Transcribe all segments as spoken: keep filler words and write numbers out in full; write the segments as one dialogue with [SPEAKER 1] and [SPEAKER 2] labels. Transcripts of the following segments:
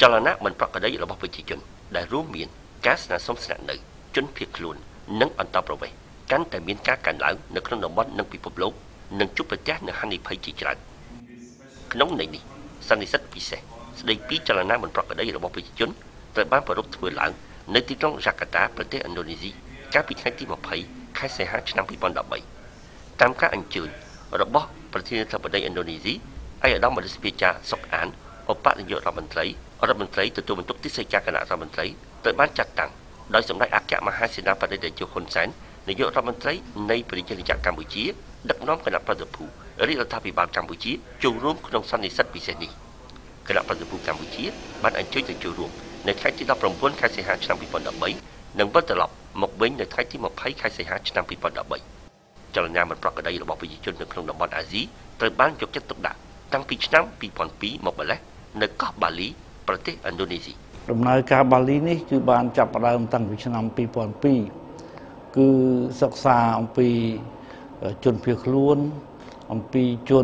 [SPEAKER 1] ចលនាមិនប្រក្រតីរបស់ប្រជាជនដែលរួមមានការស្នើសុំស្នាក់នៅជនភៀសខ្លួននិងអន្តោប្រវេសន៍កាន់តែមានការកើនឡើងនៅក្នុងតំបន់និងពិភពលោកនិងជួបប្រទះនឹងហានិភ័យជាច្រើនក្នុងន័យនេះសន្និសីទពិសេសស្ដីពីចលនាមិនប្រក្រតីរបស់ប្រជាជនត្រូវបានប្រារព្ធធ្វើឡើងនៅទីក្រុងយ៉ាកាតាប្រទេសឥណ្ឌូនេស៊ីកាលពីថ្ងៃទីម្ភៃខែសីហាឆ្នាំពីរពាន់ដប់បីតាមការអញ្ជើញរបស់ប្រធានាធិបតីឥណ្ឌូនេស៊ីឯកឧត្តមរដ្ឋាភិបាលសុកអានឧបនាយករដ្ឋមន្ត្រីរដ្ឋមន្ត្រីទទួលបន្ទុកទីស្តីការគណៈរដ្ឋមន្ត្រីត្រូវបានចាត់តាំងដោយសម្ដេចអគ្គមហាសេនាបតីតេជោហ៊ុនសែននាយករដ្ឋមន្ត្រីនៃប្រជាជនកម្ពុជាដឹកនាំគណៈប្រតិភូរាជរដ្ឋាភិបាលកម្ពុជាចូលរួមក្នុងសន្និសីទពិសេសនេះគណៈប្រតិភូកម្ពុជាបានអញ្ជើញទៅចូលរួមនៅថ្ងៃទីដប់ប្រាំបួនខែសីហាឆ្នាំពីរពាន់ដប់បីនិងវិលត្រឡប់មកវិញនៅថ្ងៃទីម្ភៃខែសីហាឆ្នាំពីរពាន់ដប់បីចលនាមិនប្រក្រតីរបស់ប្រជាជននៅក្នុងតំបន់អាស៊ីត្រូវបានយកចិត្តទុកដាក់តាំងពីឆ្នាំពីរពាន់ពីរមកម្លេះនៅកោះបាលីប្រទេសឥណ្ឌូនេស៊ី
[SPEAKER 2] ដំណើរការបាលីនេះគឺបានចាប់ផ្ដើមតាំងពីឆ្នាំពីរពាន់ពីរគឺសិក្សាអំពីជនភៀសខ្លួនអំពីជន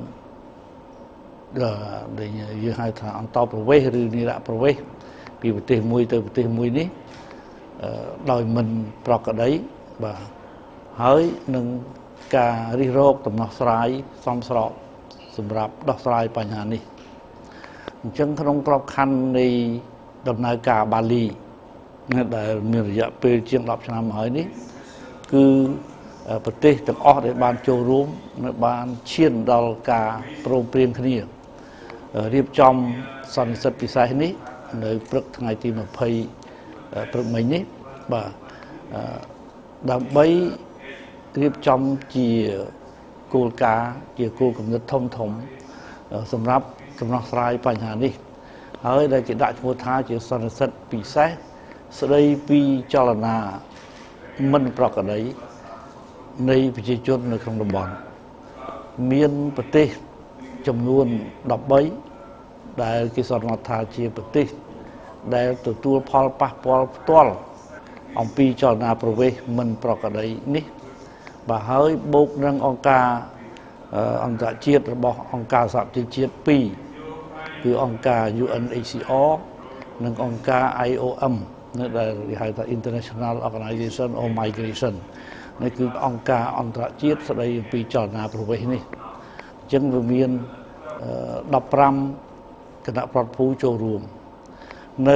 [SPEAKER 2] ដែលយើងហៅថាអន្តោប្រវេសន៍ឬនិរប្រវេសន៍ពីប្រទេសមួយទៅប្រទេសមួយនេះដោយមិនប្រក្រតីបាទហើយនឹងការរិះរោចដំណោះស្រាយសមស្របសម្រាប់ដោះស្រាយបញ្ហានេះអញ្ចឹងក្នុងក្របខ័ណ្ឌនៃដំណើរការបាលីដែលមានរយៈពេលជាងដប់ឆ្នាំហើយនេះគឺប្រទេសទាំងអស់ដែលបានចូលរួមបានឈានដល់ការព្រមព្រៀងគ្នារៀបចំសន្និសីទពិសេសនេះនៅព្រឹកថ្ងៃទីម្ភៃព្រឹកមិញនេះបាទដើម្បីរៀបចំជាគោលការណ៍ជាគោលគំនិតធំធំសម្រាប់ដំណោះស្រាយបញ្ហានេះហើយដែលគេដាក់ឈ្មោះថាជាសន្និសីទពិសេសស្ដីពីចលនាមិនប្រក្រតីនៃប្រជាជននៅក្នុងតំបន់មានប្រទេសចំនួនដប់បីដែលគេសន្មតថាជាប្រទេសដែលទទួលផលប៉ះពាល់ផ្ទាល់អំពីចលនាប្រវេសន៍មិនប្រក្រតីនេះបាទហើយបូកនឹងអង្គការអន្តរជាតិរបស់អង្គការសហប្រជាជាតិពីរគឺអង្គការ U N H C R និងអង្គការ I O M ដែលគេហៅថា International Organization of Migration នេះគឺអង្គការអន្តរជាតិស្ដីអំពីចលនាប្រវេសន៍នេះអញ្ចឹងវាមានដប់ប្រាំគណៈប្រតិភូចូលរួមនៅ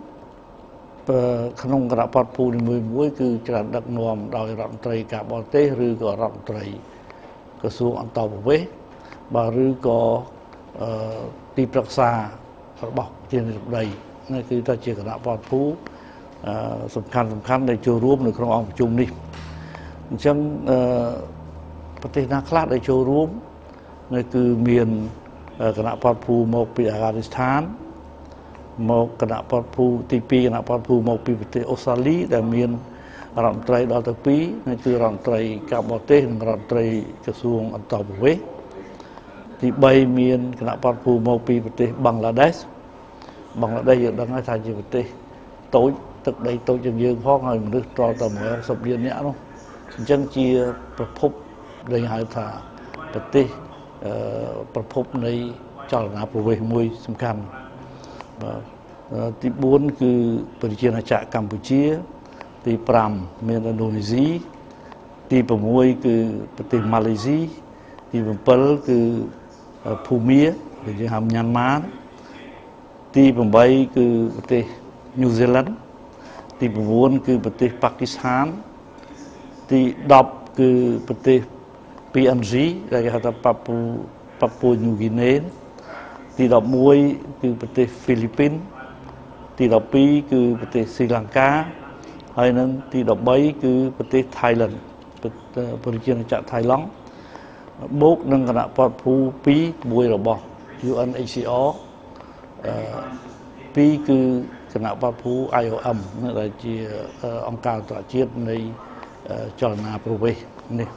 [SPEAKER 2] ក្នុងគណៈប្រតិភូនីមួយៗគឺច្រើនដឹកនាំដោយរដ្ឋមន្ត្រីការបរទេសឬក៏រដ្ឋមន្ត្រីក្រសួងអន្តោប្រវេសន៍បាទឬក៏ទីប្រឹក្សារបស់ជានាយកដីនេះគឺថាជាគណៈប្រតិភូសំខាន់សំខាន់ដែលចូលរួមនៅក្នុងអង្គប្រជុំនេះអញ្ចឹងប្រទេសណាខ្លះដែលចូលរួមនេះគឺមានគណៈប្រតិភូមកពីអាហ្គានីស្ថានមកគណៈប្រតិភូទីពីរគណៈប្រតិភូមកពីប្រទេសអូស្ត្រាលីដែលមានរដ្ឋមន្ត្រីដល់ទៅពីរនេះគឺរដ្ឋមន្ត្រីការបរទេសនិងរដ្ឋមន្ត្រីក្រសួងអន្តោប្រវេសន៍ទីបីមានគណៈប្រតិភូមកពីប្រទេសបង់ក្លាដេសបង់ក្លាដេសយើងដឹងហើយថាជាប្រទេសតូចទឹកដីតូចជាងយើងផងហើយមនុស្សត្រតែមួយសិបលាននាក់នោះអញ្ចឹងជាប្រភពដែលហៅថាប្រទេសប្រភពនៃចលនាប្រវេសន៍មួយសំខាន់បាទទីបួនគឺប្រជាណាចក្រកម្ពុជាទីប្រាំមានឥណ្ឌូនេស៊ីទីប្រាំគឺប្រទេសម៉ាឡេស៊ីទីbảyគឺភូមាដែលយើងហៅញ៉ាន់ម៉ាទីeightគឺប្រទេសញូហ្សេឡង់ទីnineគឺប្រទេសប៉ាគីស្ថានទីtenគឺប្រទេស P N G ដែលគេហៅថាប៉ាពូប៉ាពូញូហ្គីណេទីelevenគឺប្រទេសហ្វីលីពីនទីtwelveគឺប្រទេសស្រីលង្កាហើយនិងទីthirteenគឺប្រទេសថៃឡង់ប្រជាណាចក្រថៃឡង់បូកនឹងគណៈប្រតិភូពីរមួយរបស់ U N H C R អឺពីរគឺគណៈប្រតិភូ I O M ដែលជាអង្គការអន្តរជាតិនៃចលនាប្រវេសន៍នេះ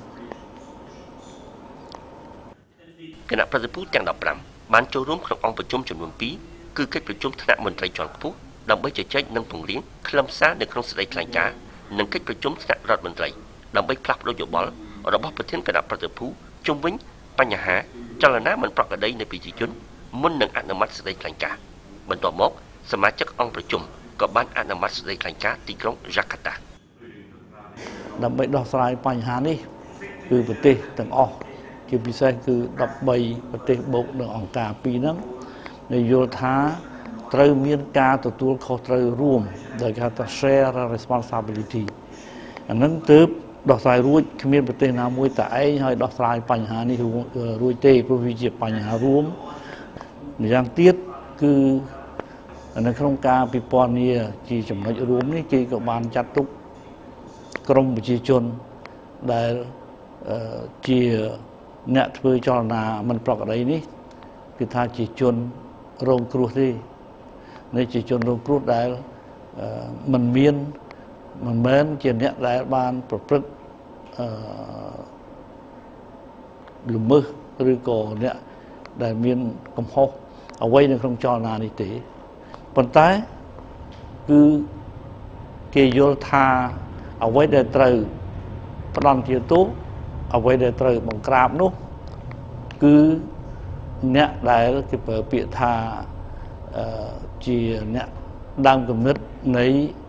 [SPEAKER 1] គណៈប្រតិភូទាំងfifteenបានចូលរួមក្នុងអង្គប្រជុំចំនួនtwoគឺកិច្ចប្រជុំថ្នាក់មន្ត្រីជាន់ខ្ពស់ដើម្បីជជែកនិងពង្រៀងខ្លឹមសារនៅក្នុងសេចក្តីថ្លែងការណ៍និងកិច្ចប្រជុំថ្នាក់រដ្ឋមន្ត្រីដើម្បីផ្លាស់ប្តូរយោបល់របស់ប្រធានគណៈប្រតិភូជុំវិញបញ្ហាចលនាមិនប្រក្រតីនៃប្រជាជនមុននឹងអនុម័តសេចក្តីថ្លែងការណ៍បន្ទាប់មកសមាជិកអង្គប្រជុំក៏បានអនុម័តសេចក្តីថ្លែងការណ៍ទីក្រុងយ៉ាកាតា
[SPEAKER 2] ដើម្បីដោះស្រាយបញ្ហានេះគឺប្រទេសទាំងអស់ជាពិសេសគឺដប់បីប្រទេសបូកនឹងអង្គការពីរហ្នឹងដែលយល់ថាត្រូវមានការទទួលខុសត្រូវរួមដែលគេហៅថា share responsibility អានឹងទើបដោះស្រាយរួចគ្មានប្រទេសណាមួយតែឯងហើយដោះស្រាយបញ្ហានេះរួចទេព្រោះវាជាបញ្ហារួមម្យ៉ាងទៀតគឺនៅក្នុងការពិពណ៌នាជាចំណុចរួមនេះគេក៏បានចាត់ទុកក្រមប្រជាជនដែលជាអ្នកធ្វើចលនាមិនប្រក្រតីនេះគឺថាជាជនរងគ្រោះទេនេះជាជនរងគ្រោះដែលមិនមានមិនមែនជាអ្នកដែលបានប្រព្រឹត្តល្មើសឬក៏អ្នកដែលមានកំហុសអ្វីនៅក្នុងចលនានេះទេប៉ុន្តែគឺគេយល់ថាអ្វីដែលត្រូវផ្ដន់ជាទោសអ្វីដែលត្រូវបង្ក្រាបនោះគឺអ្នកដែលគេប្រើពាក្យថាជាអ្នកដើមគំនិតនៃ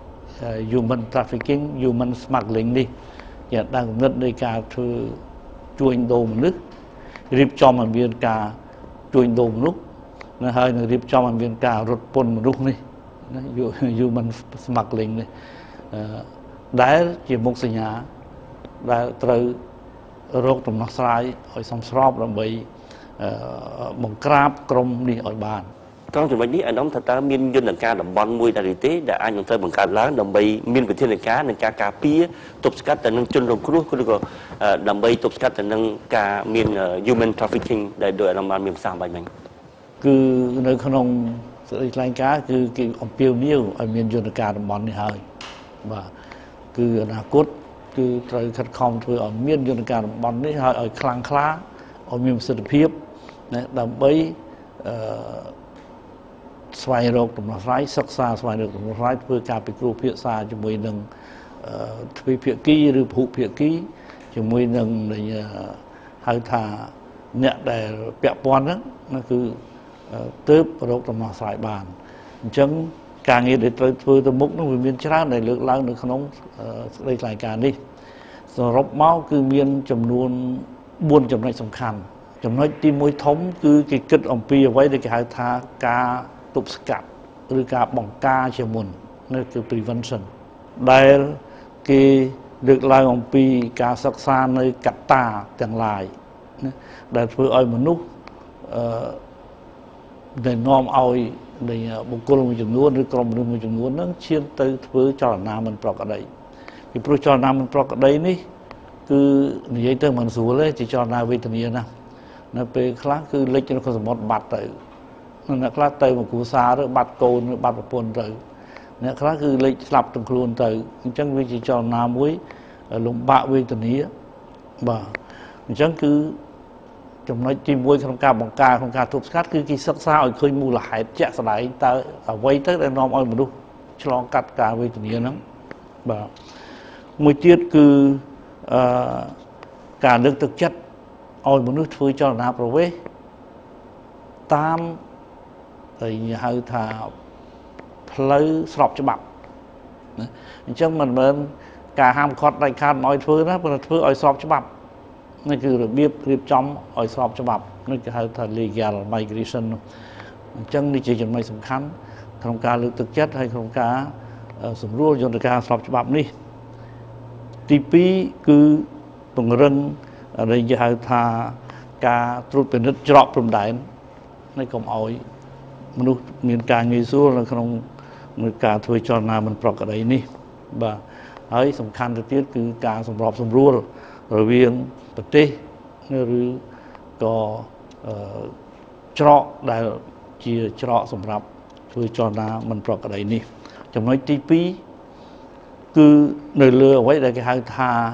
[SPEAKER 2] human trafficking human smuggling នេះជាដើមគំនិតនៃការធ្វើជួញដូរមនុស្សរៀបចំឲ្យមានការជួញដូរមនុស្សនៅហើយនឹងរៀបចំឲ្យមានការរត់ពន្ធមនុស្សនេះណា human smuggling នេះដែលជាមុខសញ្ញាដែលត្រូវរកដំណោះស្រាយឲ្យសមស្របដើម្បីបង្ក្រាបក្រុមនេះឲ្យបាន
[SPEAKER 1] ត្រង់ចំណុចនេះអាដាមថាតើមានយន្តការតំបន់មួយដែរទេដែលអាចនឹងត្រូវបង្កើតឡើងដើម្បីមានវិធានការនិងការការពារទប់ស្កាត់ទៅនឹងជនរងគ្រោះឬក៏ដើម្បីទប់ស្កាត់ទៅនឹងការមាន human trafficking ដែលដោយអាដាមបានមានប្រសាសន៍បាញ់មិញ
[SPEAKER 2] គឺនៅក្នុងសេចក្តីថ្លែងការណ៍គឺគេអំពាវនាវឲ្យមានយន្តការតំបន់នេះហើយបាទគឺអនាគតគឺត្រូវខិតខំធ្វើឲ្យមានយន្តការតំបន់នេះហើយឲ្យខ្លាំងក្លាឲ្យមានប្រសិទ្ធភាពណាដើម្បីអឺស្វែងរកដំណោះស្រាយសិក្សាស្វែងរកដំណោះស្រាយធ្វើការពិគ្រោះភាសាជាមួយនឹងទ្វេភាគីឬភូភាគីជាមួយនឹងហៅថាអ្នកដែលពាក់ព័ន្ធហ្នឹងគឺទើបរកដំណោះស្រាយបានអញ្ចឹងការងារដែលត្រូវធ្វើទៅមុខនោះវាមានច្រើនដែលលើកឡើងនៅក្នុងសេចក្តីថ្លែងការណ៍នេះសរុបមកគឺមានចំនួនបួនចំណុចសំខាន់ចំណុចទីមួយធំគឺគេគិតអំពីអ្វីដែលគេហៅថាការទប់ស្កាត់ឬការបង្ការជាមុននោះគឺ prevention ដែលគេលើកឡើងអំពីការសិក្សានៅកត្តាទាំងឡាយណាដែលធ្វើឲ្យមនុស្សអឺដែលនាំឲ្យនៃបុគ្គលមួយចំនួនឬក្រុមមនុស្សមួយចំនួនហ្នឹងឈានទៅធ្វើចលនាមិនប្រក្រតីពីព្រោះចលនាមិនប្រក្រតីនេះគឺនិយាយទៅមិនស្រួលទេជាចលនាវេទនាណានៅពេលខ្លះគឺលេចនៅក្នុងសមុទ្របាត់ទៅអ្នកខ្លះទៅមកគ្រួសារឬបាត់កូនឬបាត់ប្រពន្ធទៅអ្នកខ្លះគឺលេចស្លាប់ទាំងខ្លួនទៅអញ្ចឹងវាជាចលនាមួយលំបាកវេទនាបាទអញ្ចឹងគឺចំណុចទីមួយក្នុងការបង្ការក្នុងការទប់ស្កាត់គឺគេសិក្សាឲ្យឃើញមូលហេតុជាក់ស្ដែងតើអ្វីទៅដែលនាំឲ្យមនុស្សឆ្លងកាត់ការវេទនាហ្នឹងបាទមួយទៀតគឺអឺការលើកទឹកចិត្តឲ្យមនុស្សធ្វើចលនាប្រវេសតាមដែលហៅថាផ្លូវស្របច្បាប់ណាអញ្ចឹងមិនមែនការហាមឃាត់ដាច់ខាតមិនឲ្យធ្វើណាប៉ុន្តែធ្វើឲ្យស្របច្បាប់នេះគឺរបៀបរៀបចំឲ្យស្របច្បាប់នេះគេហៅថា legal migration អញ្ចឹងនេះជាចំណុចសំខាន់ក្នុងការលើកទឹកចិត្តហើយក្នុងការសម្រួលយន្តការស្របច្បាប់នេះទីពីរគឺពង្រឹងដែលគេហៅថាការត្រួតពិនិត្យច្រកព្រំដែននេះកុំឲ្យមនុស្សមានការងាយស្រួលនៅក្នុងការធ្វើចលនាមិនប្រក្រតីនេះបាទហើយសំខាន់ទៅទៀតគឺការសម្របសម្រួលរវាងប្រទេសឬក៏ច្រកដែលជាច្រកសម្រាប់ធ្វើចលនាមិនប្រក្រតីនេះចំណុចទីពីរគឺនៅលើអ្វីដែលគេហៅថា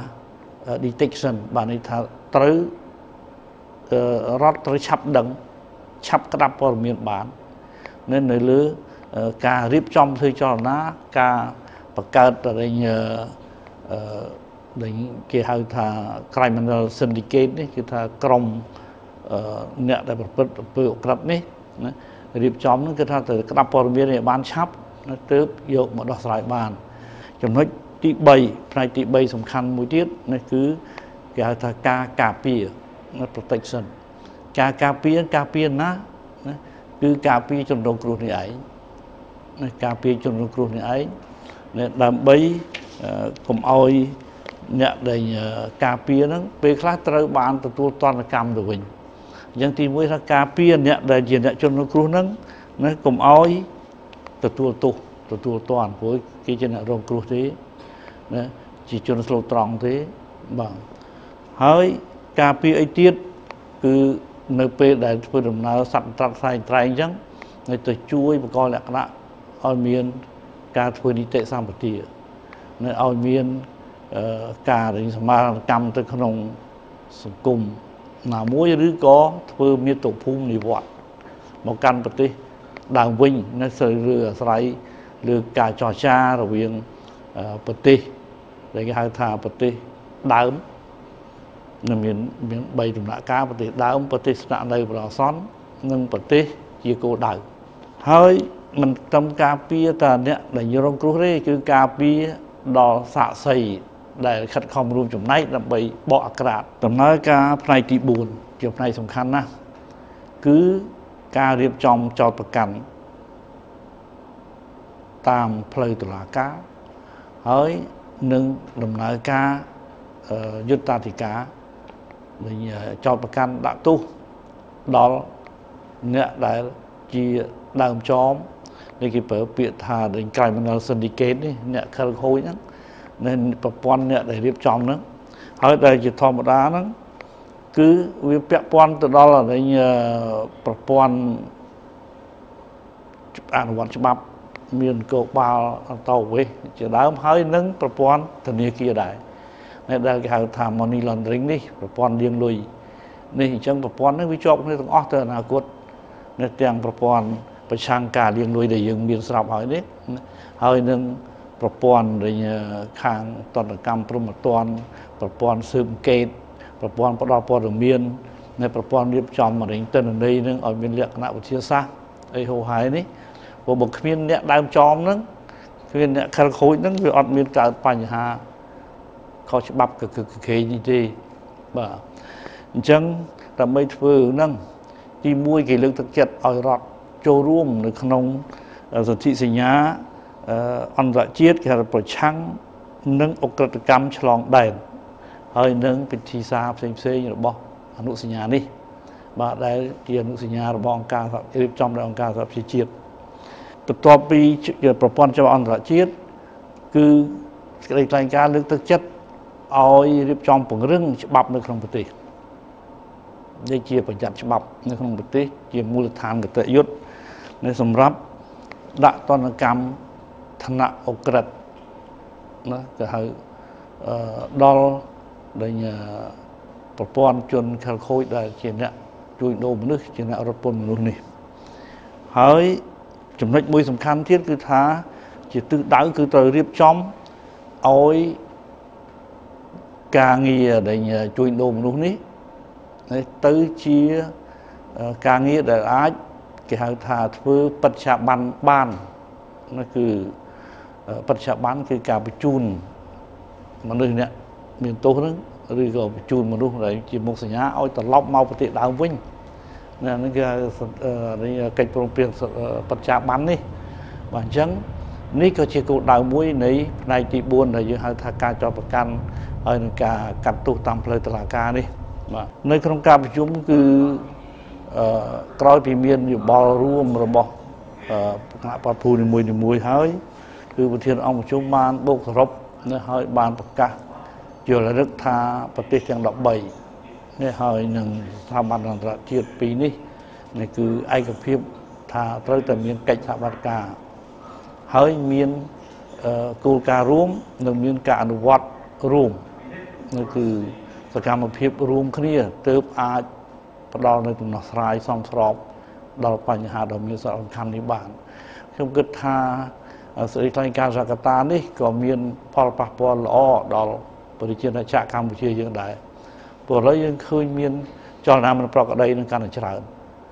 [SPEAKER 2] detection បាទនេះថាត្រូវរដ្ឋត្រូវឆាប់ដឹងឆាប់ក្តាប់ព័ត៌មានបាននៅនៅលើការរៀបចំធ្វើចលនាការបង្កើតតែដែលគេហៅថា criminal syndicate នេះគឺថាក្រុមអ្នកដែលប្រព្រឹត្តអំពើឧក្រិដ្ឋនេះណារៀបចំហ្នឹងគឺថាទៅក្តាប់ព័ត៌មានឲ្យបានឆាប់ទើបយកមកដោះស្រាយបានចំណុចទី3ផ្នែកទី3សំខាន់មួយទៀតនេះគឺគេហៅថាការការពារ protection ការការពារការពារណាគឺការពារជនរងគ្រោះនេះឯងការពារជនរងគ្រោះនេះឯងដើម្បីកុំឲ្យអ្នកដែលការពារហ្នឹងពេលខ្លះត្រូវបានទទួលទណ្ឌកម្មទៅវិញអញ្ចឹងទីមួយថាការពារអ្នកដែលជាអ្នកជនរងគ្រោះហ្នឹងណាកុំឲ្យទទួលទោសទទួលទណ្ឌព្រោះគេជាអ្នករងគ្រោះទេណាជាជនស្លូតត្រង់ទេបាទហើយការពារអីទៀតគឺនៅពេលដែលធ្វើដំណើរសត្វត្រាត់ផ្សែងត្រែងអញ្ចឹងនៅទៅជួយបង្កលក្ខណៈឲ្យមានការធ្វើនីតិសម្បទានៅឲ្យមានការសមារកម្មទៅក្នុងសង្គមណាមួយឬក៏ធ្វើមាតុភូមិនិវត្តន៍មកកាន់ប្រទេសដើមវិញនៅស្រើអាស្រ័យលើការចរចារវាងប្រទេសដែលគេហៅថាប្រទេសដើមនឹងមានមាន3ដំណាក់កាលប្រទេសដើមប្រទេសស្នាក់នៅប្រអសន្ននិងប្រទេសជាគោលដៅហើយមិនត្រឹមការពារតែអ្នកដែលរងគ្រោះទេគឺការពារដល់សាក្សីដែលខិតខំរួមចំណែកដើម្បីបកអាក្រាតដំណើរការផ្នែកទី4ជាផ្នែកសំខាន់ណាស់គឺការរៀបចំចោទប្រកាន់តាមផ្លូវតុលាការហើយនឹងដំណើរការយុត្តាធិការចោទប្រកាន់ដាក់ទោសដល់អ្នកដែលជាដើមចោមនេះគេប្រើពាក្យថា criminal syndicate នេះអ្នកខិលខូចហ្នឹងនៅប្រព័ន្ធអ្នកដែលរៀបចំហ្នឹងហើយដែលជាធម្មតាហ្នឹងគឺវាពាក់ព័ន្ធទៅដល់ប្រព័ន្ធអនុវត្តច្បាប់មានគោលបាលអន្តរវេសជាដើមហើយនឹងប្រព័ន្ធធនាគារដែរដែលគេហៅថា money laundering នេះប្រព័ន្ធលាងលុយនេះអញ្ចឹងប្រព័ន្ធនេះវាជាប់គ្នាទាំងអស់ទៅអនាគតនៅទាំងប្រព័ន្ធប្រឆាំងការលាងលុយដែលយើងមានស្រាប់ហើយនេះហើយនឹងប្រព័ន្ធខាងតន្តកម្មព្រហ្មទណ្ឌប្រព័ន្ធស៊ើបអង្កេតប្រព័ន្ធផ្ដល់ព័ត៌មាននៅប្រព័ន្ធរៀបចំមរិញទិន្នន័យនឹងឲ្យមានលក្ខណៈវិទ្យាសាស្ត្រអីហូរហែនេះព្រោះបើគ្មានអ្នកដើមចោមហ្នឹងគ្មានអ្នកខិលខូចហ្នឹងវាអត់មានកើតបញ្ហាខុសច្បាប់កកកេនេះទេបាទអញ្ចឹងដើម្បីធ្វើហ្នឹងទីមួយគេលើកទឹកចិត្តឲ្យរដ្ឋចូលរួមនៅក្នុងសន្ធិសញ្ញាអន្តរជាតិគេហៅប្រឆាំងនឹងអក្រិតកម្មឆ្លងដែនហើយនឹងពិធីសារផ្សេងផ្សេងរបស់អនុសញ្ញានេះបាទដែលជាអនុសញ្ញារបស់អង្គការរៀបចំដោយអង្គការសហប្រជាជាតិបន្ទាប់ពីប្រព័ន្ធច្បាប់អន្តរជាតិគឺសេចក្តីថ្លែងការណ៍លើកទឹកចិត្តឲ្យរៀបចំពង្រឹងច្បាប់នៅក្នុងប្រទេសនេះជាបញ្ញត្តិច្បាប់នៅក្នុងប្រទេសជាមូលដ្ឋានគតិយុត្តនៅសម្រាប់ដាក់ទណ្ឌកម្មឋានៈអក្រិតណាគេហៅដល់ដែលប្រព័ន្ធជនខិលខូចដែលជាអ្នកជួយដូរមនុស្សជាអ្នករត់ពន្ធមនុស្សនេះហើយចំណុចមួយសំខាន់ទៀតគឺថាជាទិសដៅគឺត្រូវរៀបចំឲ្យការងារដែលជួយដូរមនុស្សនេះទៅជាការងារដែលអាចគេហៅថាធ្វើបច្ចុប្បន្នបាននោះគឺបច្ចុប្បន្នគឺការបញ្ជូនមនុស្សអ្នកមានទោសហ្នឹងឬក៏បញ្ជូនមនុស្សដែលជាមុខសញ្ញាឲ្យត្រឡប់មកប្រទេសដើមវិញណានេះគឺកិច្ចព្រមព្រៀងបច្ចុប្បន្ននេះបាទអញ្ចឹងនេះក៏ជាគោលដៅមួយនៃផ្នែកទី4ដែលយើងហៅថាការចោទប្រកាន់ហើយនឹងការកាត់ទោសតាមផ្លូវតុលាការនេះបាទនៅក្នុងការប្រជុំគឺអឺក្រោយពីមានយោបល់រួមរបស់គណៈបព្វភូនីមួយៗហើយគឺប្រធានអង្គប្រជុំបានបូកសរុបនៅហើយបានប្រកាសយល់រឹកថាប្រទេសទាំង13នេះហើយនឹងស្ថាប័នអន្តរជាតិពីរនេះនេះគឺឯកភាពថាត្រូវតែមានកិច្ចសហប្រតិការហើយមានគោលការណ៍រួមនិងមានការអនុវត្តរួមនោះគឺសកម្មភាពរួមគ្នាទើបអាចផ្ដល់នូវដំណោះស្រាយសមស្របដល់បញ្ហាដ៏មានសារៈសំខាន់នេះបានខ្ញុំគិតថាសេចក្តីថ្លែងការណ៍សហកតានេះក៏មានផលប៉ះពាល់ល្អដល់ប្រជាជាតិកម្ពុជាយើងដែរព្រោះឥឡូវយើងឃើញមានចលនាមិនប្រក្រតីនឹងកាន់តែច្រើន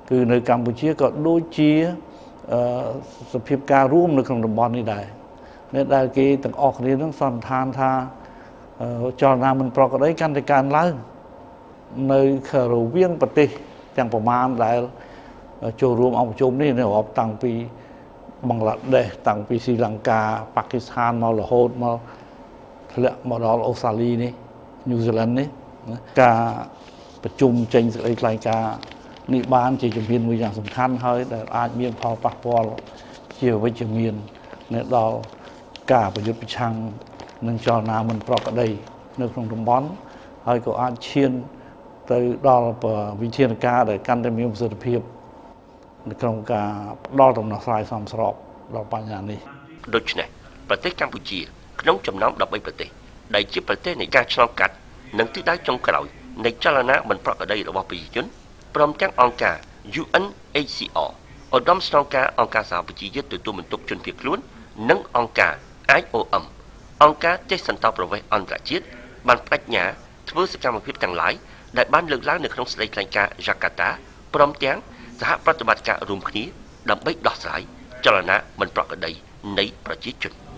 [SPEAKER 2] គឺនៅកម្ពុជាក៏ដូចជាសភាពការរួមនៅក្នុងតំបន់នេះដែរអ្នកដែលគេទាំងអស់គ្នានឹងសន្និដ្ឋានថាចលនាមិនប្រក្រតីកាន់តែកើនឡើងនៅរវាងប្រទេសទាំងប្រមាណដែលចូលរួមអង្គប្រជុំនេះនៅរាប់តាំងពីបង់ក្លាដេសតាំងពីស្រីលង្កាប៉ាគីស្ថានមករហូតមកធ្លាក់មកដល់អូស្ត្រាលីនេះញូហ្សេឡង់នេះការប្រជុំចេញសេចក្តីថ្លែងការណ៍នេះបានជាជំហានមួយយ៉ាងសំខាន់ហើយដែលអាចមានផលប៉ះពាល់ជាវិជ្ជមាននៅដល់ការប្រយុទ្ធប្រឆាំងនឹងចលនាមិនប្រក្រតីនៅក្នុងតំបន់ហើយក៏អាចឈានទៅដល់វិធានការដែលកាន់តែមានប្រសិទ្ធភាពនៅក្នុងការផ្ដល់ដំណោះស្រាយសមស្របដល់បញ្ហានេះ
[SPEAKER 1] ដូច្នេះប្រទេសកម្ពុជាក្នុងចំណោមដប់បីប្រទេសដែលជាប្រទេសនៃការឆ្លងកាត់និងទិសដៅចុងក្រោយនៃចលនាមិនប្រក្រតីរបស់ប្រជាជនព្រមទាំងអង្គការ U N H C R ឧត្តមស្នងការអង្គការសហប្រជាជាតិទទួលបន្ទុកជនភៀសខ្លួននិងអង្គការ I O M អង្គការទេសសន្តោប្រវេសន៍អន្តរជាតិបានបដិញ្ញាធ្វើសកម្មភាពទាំងឡាយដែលបានលើកឡើងនៅក្នុងសេចក្តីថ្លែងការណ៍ Jakarta ព្រមទាំងសហប្រតិបត្តិការរួមគ្នាដើម្បីដោះស្រាយចលនាមិនប្រក្រតីនៃប្រជាជន